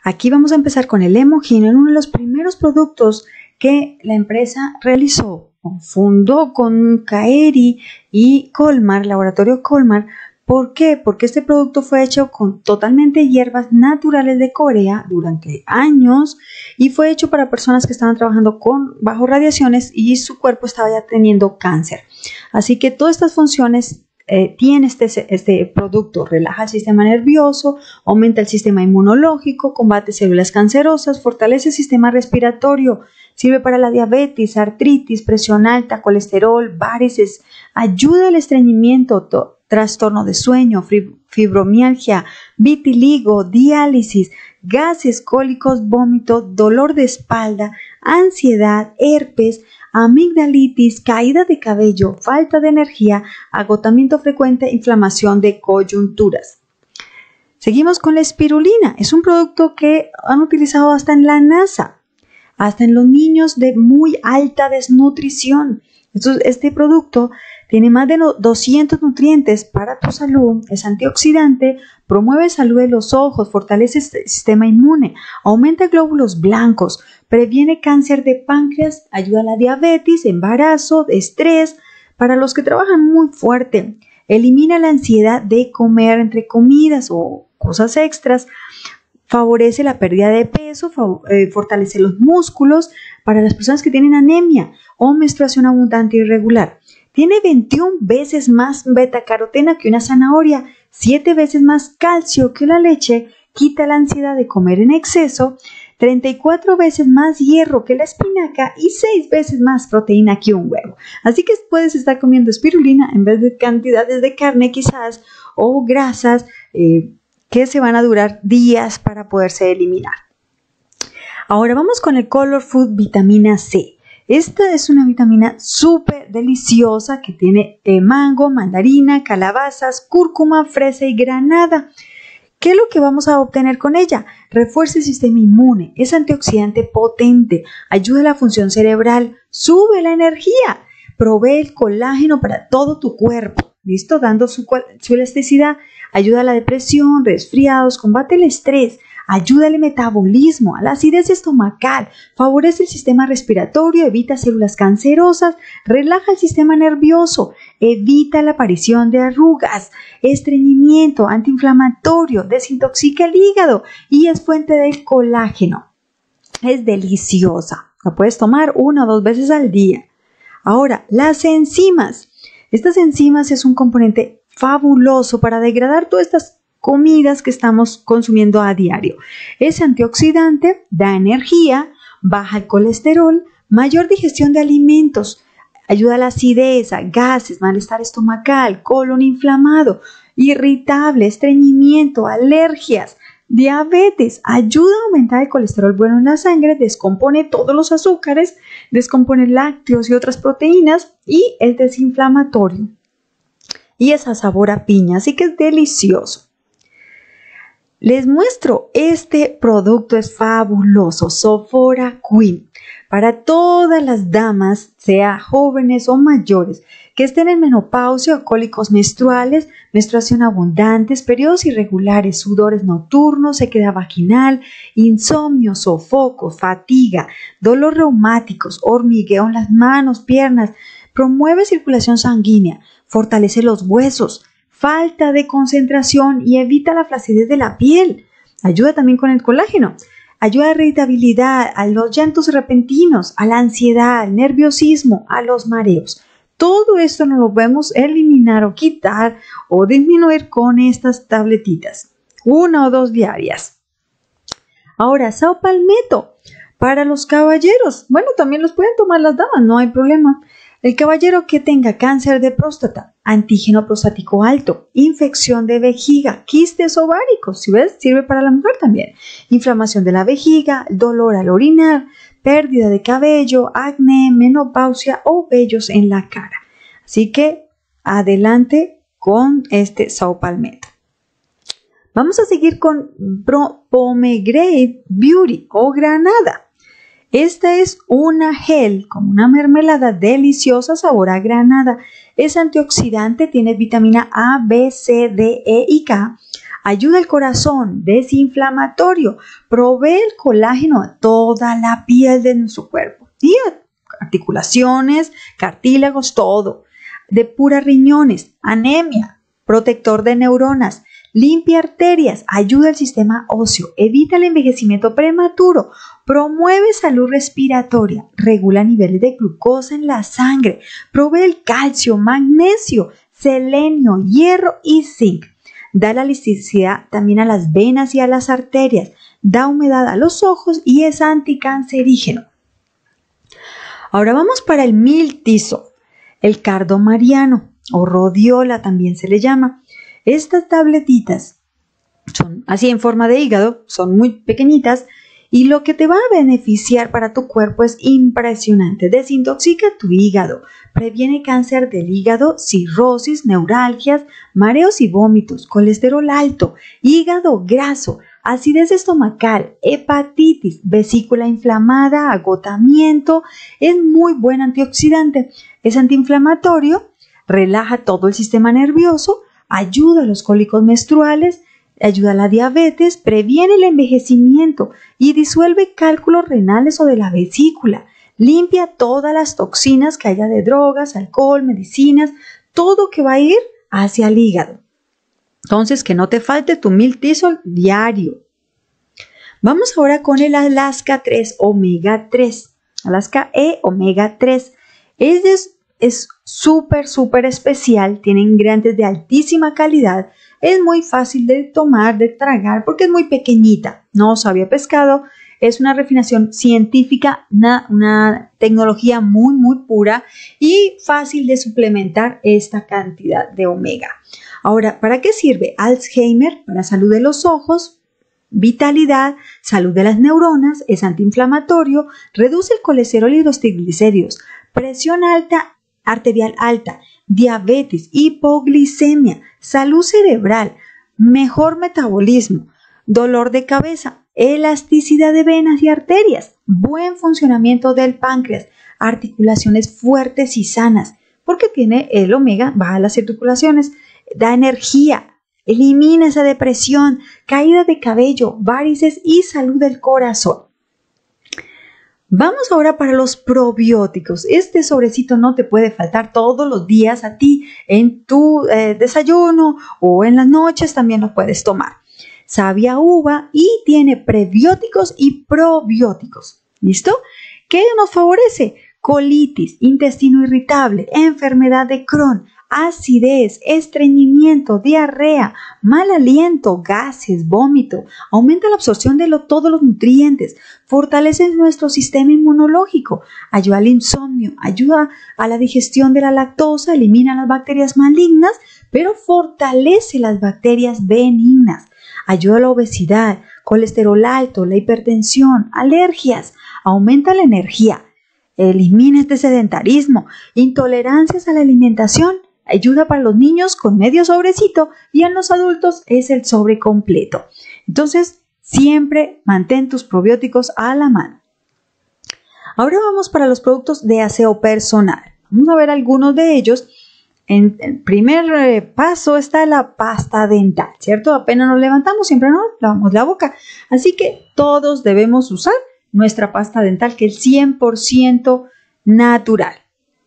Aquí vamos a empezar con el Emojin, en uno de los primeros productos que la empresa realizó, fundó con Kaeri y Colmar, Laboratorio Colmar. ¿Por qué? Porque este producto fue hecho con totalmente hierbas naturales de Corea durante años y fue hecho para personas que estaban trabajando bajo radiaciones y su cuerpo estaba ya teniendo cáncer. Así que todas estas funciones tiene este producto. Relaja el sistema nervioso, aumenta el sistema inmunológico, combate células cancerosas, fortalece el sistema respiratorio, sirve para la diabetes, artritis, presión alta, colesterol, varices, ayuda al estreñimiento, trastorno de sueño, fibromialgia, vitiligo, diálisis, gases, cólicos, vómito, dolor de espalda, ansiedad, herpes, amigdalitis, caída de cabello, falta de energía, agotamiento frecuente, inflamación de coyunturas. Seguimos con la espirulina. Es un producto que han utilizado hasta en la NASA, hasta en los niños de muy alta desnutrición. Este producto tiene más de 200 nutrientes para tu salud, es antioxidante, promueve salud de los ojos, fortalece el sistema inmune, aumenta glóbulos blancos, previene cáncer de páncreas, ayuda a la diabetes, embarazo, estrés, para los que trabajan muy fuerte, elimina la ansiedad de comer entre comidas o cosas extras, favorece la pérdida de peso, fortalece los músculos para las personas que tienen anemia o menstruación abundante e irregular. Tiene 21 veces más betacarotena que una zanahoria, 7 veces más calcio que la leche, quita la ansiedad de comer en exceso, 34 veces más hierro que la espinaca y 6 veces más proteína que un huevo. Así que puedes estar comiendo espirulina en vez de cantidades de carne quizás o grasas que se van a durar días para poderse eliminar. Ahora vamos con el Color Food Vitamina C. Esta es una vitamina súper deliciosa que tiene mango, mandarina, calabazas, cúrcuma, fresa y granada. ¿Qué es lo que vamos a obtener con ella? Refuerza el sistema inmune, es antioxidante potente, ayuda a la función cerebral, sube la energía, provee el colágeno para todo tu cuerpo, ¿listo? Dando su elasticidad, ayuda a la depresión, resfriados, combate el estrés, ayuda al metabolismo, a la acidez estomacal, favorece el sistema respiratorio, evita células cancerosas, relaja el sistema nervioso, evita la aparición de arrugas, estreñimiento, antiinflamatorio, desintoxica el hígado y es fuente del colágeno. Es deliciosa, la puedes tomar 1 o 2 veces al día. Ahora, las enzimas. Estas enzimas es un componente fabuloso para degradar todas estas comidas que estamos consumiendo a diario. Es antioxidante, da energía, baja el colesterol, mayor digestión de alimentos, ayuda a la acidez, a gases, malestar estomacal, colon inflamado, irritable, estreñimiento, alergias, diabetes, ayuda a aumentar el colesterol bueno en la sangre, descompone todos los azúcares, descompone lácteos y otras proteínas y es desinflamatorio. Y es a sabor a piña, así que es delicioso. Les muestro, este producto es fabuloso, Sophora Queen, para todas las damas, sea jóvenes o mayores, que estén en menopausia o cólicos menstruales, menstruación abundantes, periodos irregulares, sudores nocturnos, sequedad vaginal, insomnio, sofocos, fatiga, dolor reumáticos, hormigueo en las manos, piernas, promueve circulación sanguínea, fortalece los huesos, falta de concentración y evita la flacidez de la piel. Ayuda también con el colágeno. Ayuda a la irritabilidad, a los llantos repentinos, a la ansiedad, al nerviosismo, a los mareos. Todo esto nos lo podemos eliminar o quitar o disminuir con estas tabletitas. 1 o 2 diarias. Ahora, Sao Palmetto para los caballeros. Bueno, también los pueden tomar las damas, no hay problema. El caballero que tenga cáncer de próstata, antígeno prostático alto, infección de vejiga, quistes ováricos, ¿sí ves? Sirve para la mujer también. Inflamación de la vejiga, dolor al orinar, pérdida de cabello, acné, menopausia o vellos en la cara. Así que adelante con este Sao Palmetto. Vamos a seguir con Pomegranate Beauty o granada. Esta es una gel como una mermelada deliciosa sabor a granada. Es antioxidante, tiene vitamina A, B, C, D, E y K. ayuda al corazón, desinflamatorio, provee el colágeno a toda la piel de nuestro cuerpo y articulaciones, cartílagos, todo. Depura riñones, anemia, protector de neuronas, limpia arterias, ayuda al sistema óseo, evita el envejecimiento prematuro, promueve salud respiratoria, regula niveles de glucosa en la sangre, provee el calcio, magnesio, selenio, hierro y zinc. Da la elasticidad también a las venas y a las arterias, da humedad a los ojos y es anticancerígeno. Ahora vamos para el miltizol, el cardomariano o rodiola también se le llama. Estas tabletitas son así en forma de hígado, son muy pequeñitas y lo que te va a beneficiar para tu cuerpo es impresionante. Desintoxica tu hígado, previene cáncer del hígado, cirrosis, neuralgias, mareos y vómitos, colesterol alto, hígado graso, acidez estomacal, hepatitis, vesícula inflamada, agotamiento. Es muy buen antioxidante, es antiinflamatorio, relaja todo el sistema nervioso, ayuda a los cólicos menstruales, ayuda a la diabetes, previene el envejecimiento y disuelve cálculos renales o de la vesícula. Limpia todas las toxinas que haya de drogas, alcohol, medicinas, todo que va a ir hacia el hígado. Entonces, que no te falte tu miltizol diario. Vamos ahora con el Alaska 3 Omega 3. Alaska E Omega 3. Es súper especial, tiene ingredientes de altísima calidad, es muy fácil de tomar, de tragar, porque es muy pequeñita, no sabe a pescado, es una refinación científica, una tecnología muy pura y fácil de suplementar esta cantidad de omega. Ahora, ¿para qué sirve? Alzheimer, para salud de los ojos, vitalidad, salud de las neuronas, es antiinflamatorio, reduce el colesterol y los triglicéridos, presión arterial alta, diabetes, hipoglicemia, salud cerebral, mejor metabolismo, dolor de cabeza, elasticidad de venas y arterias, buen funcionamiento del páncreas, articulaciones fuertes y sanas, porque tiene el omega, baja las articulaciones, da energía, elimina esa depresión, caída de cabello, varices y salud del corazón. Vamos ahora para los probióticos. Este sobrecito no te puede faltar todos los días a ti en tu desayuno o en las noches también lo puedes tomar. Sabe a uva y tiene prebióticos y probióticos. ¿Listo? ¿Qué nos favorece? Colitis, intestino irritable, enfermedad de Crohn, acidez, estreñimiento, diarrea, mal aliento, gases, vómito, aumenta la absorción de todos los nutrientes, fortalece nuestro sistema inmunológico, ayuda al insomnio, ayuda a la digestión de la lactosa, elimina las bacterias malignas, pero fortalece las bacterias benignas, ayuda a la obesidad, colesterol alto, la hipertensión, alergias, aumenta la energía, elimina este sedentarismo, intolerancias a la alimentación, ayuda para los niños con medio sobrecito y en los adultos es el sobre completo. Entonces, siempre mantén tus probióticos a la mano. Ahora vamos para los productos de aseo personal. Vamos a ver algunos de ellos. En el primer paso está la pasta dental, ¿cierto? Apenas nos levantamos, siempre nos lavamos la boca. Así que todos debemos usar nuestra pasta dental, que es 100% natural.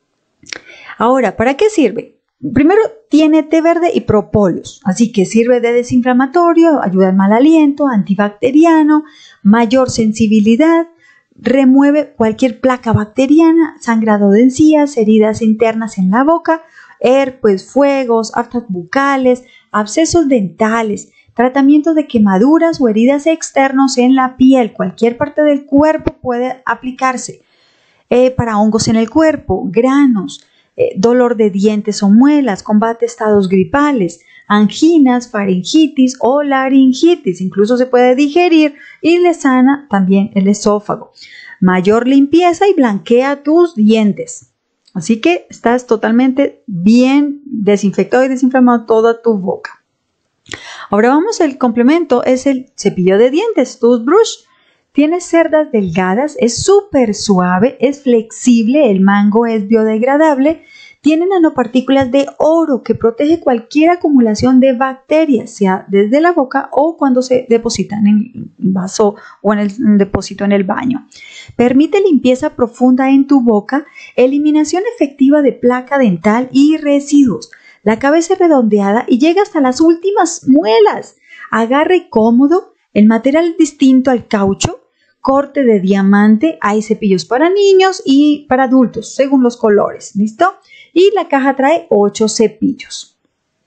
Ahora, ¿para qué sirve? Primero, tiene té verde y propóleos, así que sirve de desinflamatorio, ayuda al mal aliento, antibacteriano, mayor sensibilidad, remueve cualquier placa bacteriana, sangrado de encías, heridas internas en la boca, herpes, fuegos, aftas bucales, abscesos dentales, tratamiento de quemaduras o heridas externos en la piel, cualquier parte del cuerpo puede aplicarse, para hongos en el cuerpo, granos, dolor de dientes o muelas, combate estados gripales, anginas, faringitis o laringitis, incluso se puede digerir y le sana también el esófago. Mayor limpieza y blanquea tus dientes. Así que estás totalmente bien desinfectado y desinflamado toda tu boca. Ahora vamos, el complemento es el cepillo de dientes, toothbrush. Tiene cerdas delgadas, es súper suave, es flexible, el mango es biodegradable, Tiene nanopartículas de oro que protege cualquier acumulación de bacterias, sea desde la boca o cuando se depositan en el vaso o en el depósito en el baño. Permite limpieza profunda en tu boca, eliminación efectiva de placa dental y residuos. La cabeza es redondeada y llega hasta las últimas muelas. Agarre cómodo, el material es distinto al caucho, corte de diamante, hay cepillos para niños y para adultos, según los colores, ¿listo? Y la caja trae 8 cepillos.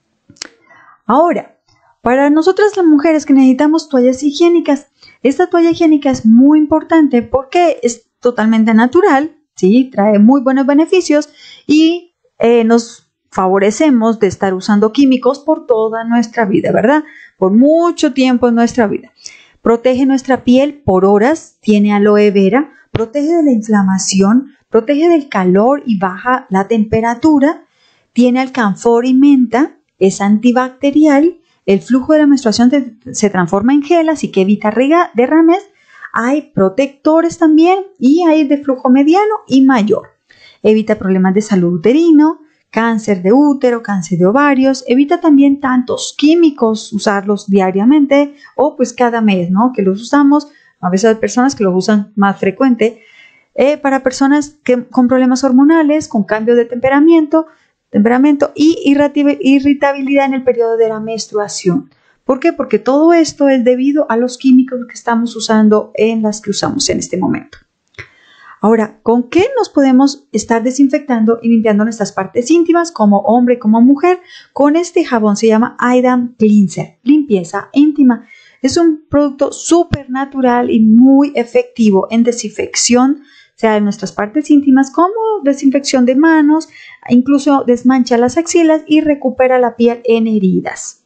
Ahora, para nosotras las mujeres que necesitamos toallas higiénicas, esta toalla higiénica es muy importante porque es totalmente natural, ¿sí? Trae muy buenos beneficios y nos favorecemos de estar usando químicos por toda nuestra vida, ¿verdad? Por mucho tiempo en nuestra vida. Protege nuestra piel por horas, tiene aloe vera, protege de la inflamación, protege del calor y baja la temperatura, tiene alcanfor y menta, es antibacterial, el flujo de la menstruación se transforma en gel, así que evita derrames, hay protectores también y hay de flujo mediano y mayor. Evita problemas de salud uterino, cáncer de útero, cáncer de ovarios, evita también tantos químicos, usarlos diariamente o pues cada mes, ¿no? Que los usamos, a veces hay personas que los usan más frecuente, para personas con problemas hormonales, con cambio de temperamento y irritabilidad en el periodo de la menstruación. ¿Por qué? Porque todo esto es debido a los químicos que estamos usando en las que usamos en este momento. Ahora, ¿con qué nos podemos estar desinfectando y limpiando nuestras partes íntimas como hombre, como mujer? Con este jabón, se llama Idam Cleanser, limpieza íntima. Es un producto súper natural y muy efectivo en desinfección, sea de nuestras partes íntimas como desinfección de manos, incluso desmancha las axilas y recupera la piel en heridas.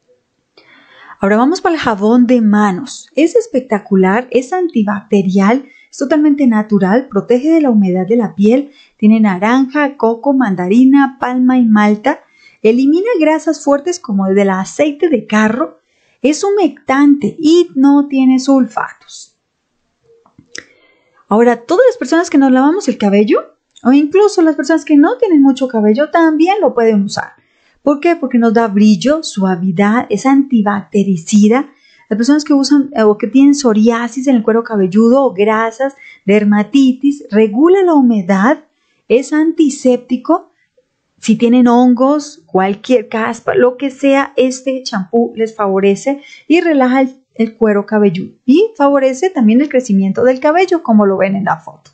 Ahora vamos para el jabón de manos. Es espectacular, es antibacterial, es totalmente natural, protege de la humedad de la piel, tiene naranja, coco, mandarina, palma y malta, elimina grasas fuertes como del aceite de carro, es humectante y no tiene sulfatos. Ahora, todas las personas que nos lavamos el cabello o incluso las personas que no tienen mucho cabello también lo pueden usar. ¿Por qué? Porque nos da brillo, suavidad, es antibactericida. Las personas que usan o que tienen psoriasis en el cuero cabelludo o grasas, dermatitis, regula la humedad, es antiséptico. Si tienen hongos, cualquier caspa, lo que sea, este champú les favorece y relaja el cuero cabelludo y favorece también el crecimiento del cabello, como lo ven en la foto.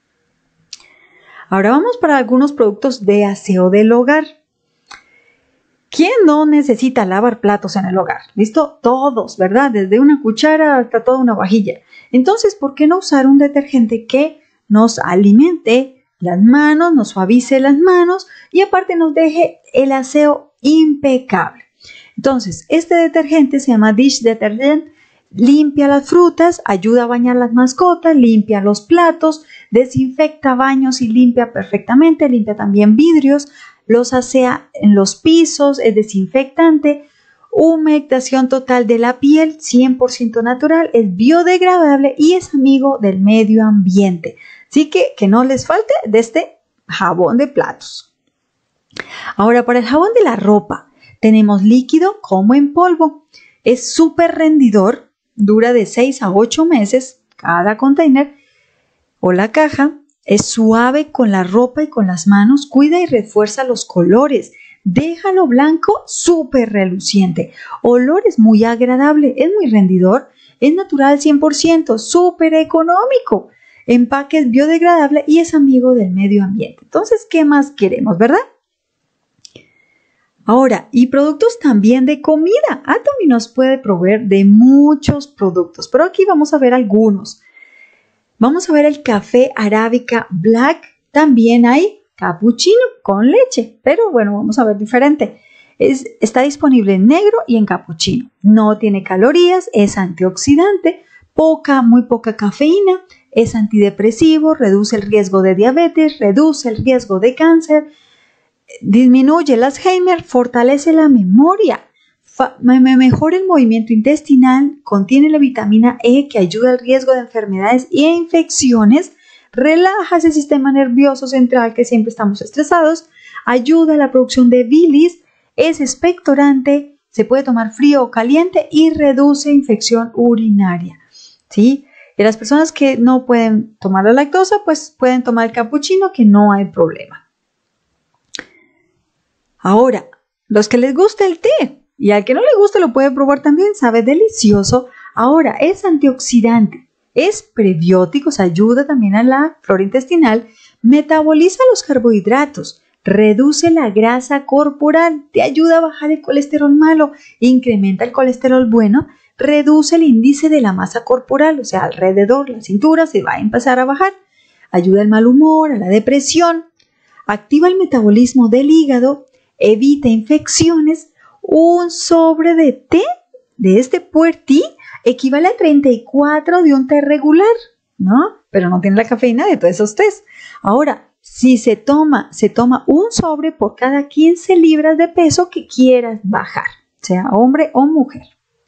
Ahora vamos para algunos productos de aseo del hogar. ¿Quién no necesita lavar platos en el hogar? ¿Listo? Todos, ¿verdad? Desde una cuchara hasta toda una vajilla. Entonces, ¿por qué no usar un detergente que nos alimente las manos, nos suavice las manos y aparte nos deje el aseo impecable? Entonces, este detergente se llama Dish Detergent, limpia las frutas, ayuda a bañar las mascotas, limpia los platos, desinfecta baños y limpia perfectamente, limpia también vidrios, los asea en los pisos, es desinfectante, humectación total de la piel, 100% natural, es biodegradable y es amigo del medio ambiente. Así que no les falte de este jabón de platos. Ahora, para el jabón de la ropa, tenemos líquido como en polvo. Es súper rendidor, dura de 6 a 8 meses cada container o la caja. Es suave con la ropa y con las manos, cuida y refuerza los colores, déjalo blanco súper reluciente, olor es muy agradable, es muy rendidor, es natural 100%, súper económico, empaque es biodegradable y es amigo del medio ambiente. Entonces, ¿qué más queremos, verdad? Ahora, y productos también de comida. Atomy nos puede proveer de muchos productos, pero aquí vamos a ver algunos. Vamos a ver el café arábica black, también hay capuchino con leche, pero bueno, vamos a ver diferente. Está disponible en negro y en capuchino. No tiene calorías, es antioxidante, muy poca cafeína, es antidepresivo, reduce el riesgo de diabetes, reduce el riesgo de cáncer, disminuye el Alzheimer, fortalece la memoria, mejora el movimiento intestinal, contiene la vitamina E que ayuda al riesgo de enfermedades e infecciones, relaja ese sistema nervioso central que siempre estamos estresados, ayuda a la producción de bilis, es expectorante, se puede tomar frío o caliente y reduce infección urinaria, ¿sí? Y las personas que no pueden tomar la lactosa, pues pueden tomar el capuchino, que no hay problema. Ahora, los que les gusta el té, y al que no le gusta lo puede probar también, sabe delicioso. Ahora, es antioxidante, es prebiótico, ayuda también a la flora intestinal, metaboliza los carbohidratos, reduce la grasa corporal, te ayuda a bajar el colesterol malo, incrementa el colesterol bueno, reduce el índice de la masa corporal, o sea, alrededor, la cintura se va a empezar a bajar, ayuda al mal humor, a la depresión, activa el metabolismo del hígado, evita infecciones. Un sobre de té de este Puerty equivale a 34 de un té regular, ¿no? Pero no tiene la cafeína de todos esos tés. Ahora, si se toma un sobre por cada 15 libras de peso que quieras bajar, sea hombre o mujer.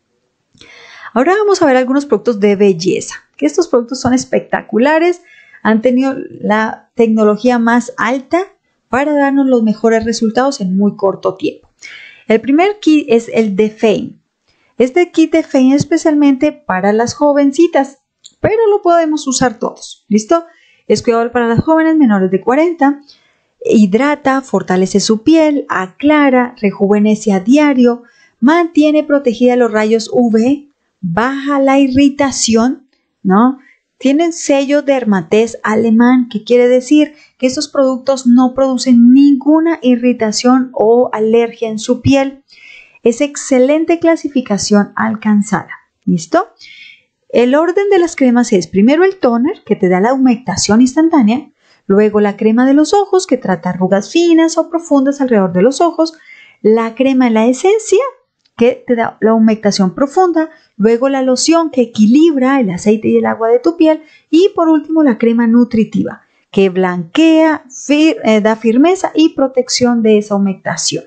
Ahora vamos a ver algunos productos de belleza, que estos productos son espectaculares, han tenido la tecnología más alta para darnos los mejores resultados en muy corto tiempo. El primer kit es el de Fame. Este kit de Fame es especialmente para las jovencitas, pero lo podemos usar todos, ¿listo? Es cuidado para las jóvenes menores de 40, hidrata, fortalece su piel, aclara, rejuvenece a diario, mantiene protegida los rayos UV, baja la irritación, ¿no? Tienen sello de Dermatest alemán, que quiere decir que estos productos no producen ninguna irritación o alergia en su piel. Es excelente clasificación alcanzada. ¿Listo? El orden de las cremas es primero el toner, que te da la humectación instantánea, luego la crema de los ojos, que trata arrugas finas o profundas alrededor de los ojos, la crema en la esencia, que te da la humectación profunda, luego la loción que equilibra el aceite y el agua de tu piel y por último la crema nutritiva que blanquea, da firmeza y protección de esa humectación.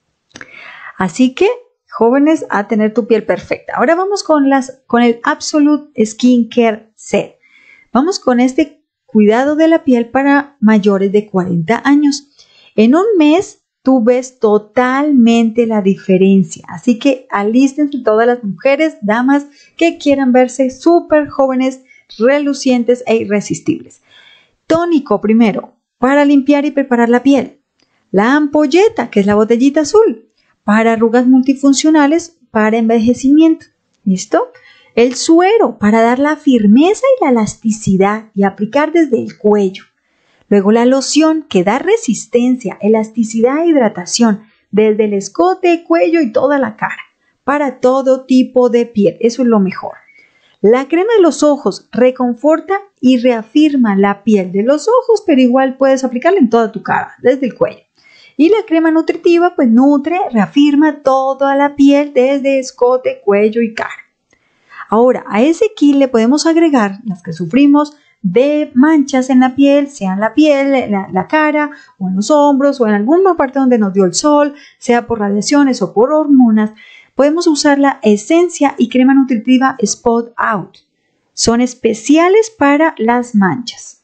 Así que, jóvenes, a tener tu piel perfecta. Ahora vamos con el Absolute Skin Care Set. Vamos con este cuidado de la piel para mayores de 40 años. En un mes tú ves totalmente la diferencia. Así que alístense todas las mujeres, damas que quieran verse súper jóvenes, relucientes e irresistibles. Tónico primero, para limpiar y preparar la piel. La ampolleta, que es la botellita azul, para arrugas multifuncionales, para envejecimiento. ¿Listo? El suero, para dar la firmeza y la elasticidad y aplicar desde el cuello. Luego la loción, que da resistencia, elasticidad e hidratación desde el escote, cuello y toda la cara, para todo tipo de piel. Eso es lo mejor. La crema de los ojos reconforta y reafirma la piel de los ojos, pero igual puedes aplicarla en toda tu cara, desde el cuello. Y la crema nutritiva, pues nutre, reafirma toda la piel desde escote, cuello y cara. Ahora, a ese kit le podemos agregar las que sufrimos de manchas en la piel, sea en la piel, la cara o en los hombros o en alguna parte donde nos dio el sol, sea por radiaciones o por hormonas. Podemos usar la esencia y crema nutritiva Spot Out. Son especiales para las manchas.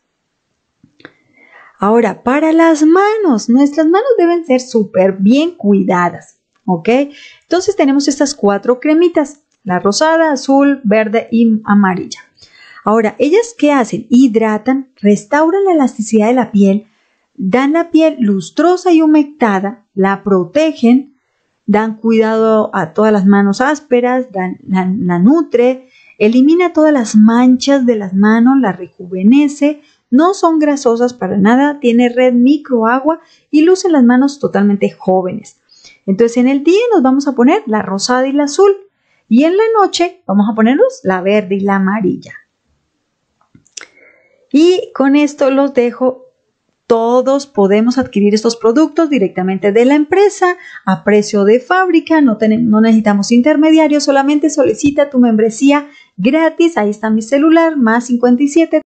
Ahora, para las manos, nuestras manos deben ser súper bien cuidadas, ¿ok? Entonces tenemos estas 4 cremitas, la rosada, azul, verde y amarilla. Ahora, ¿ellas qué hacen? Hidratan, restauran la elasticidad de la piel, dan la piel lustrosa y humectada, la protegen, dan cuidado a todas las manos ásperas, la nutre, elimina todas las manchas de las manos, la rejuvenece, no son grasosas para nada, tiene red microagua y lucen las manos totalmente jóvenes. Entonces en el día nos vamos a poner la rosada y la azul y en la noche vamos a ponernos la verde y la amarilla. Y con esto los dejo. Todos podemos adquirir estos productos directamente de la empresa a precio de fábrica, no necesitamos intermediarios, solamente solicita tu membresía gratis, ahí está mi celular, +57